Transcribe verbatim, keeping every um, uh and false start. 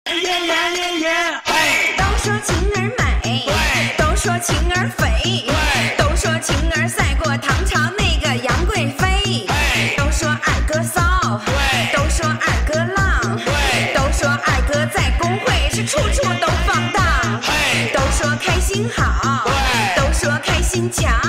耶耶耶耶，嘿！ 都说晴儿美， 对， 都说晴儿肥， 对， 都说晴儿赛过唐朝那个杨贵妃， 嘿， 都说二哥骚， 对， 都说二哥浪， 对， 都说二哥在工会是处处都放荡， 嘿， 都说开心好， 对， 都说开心强。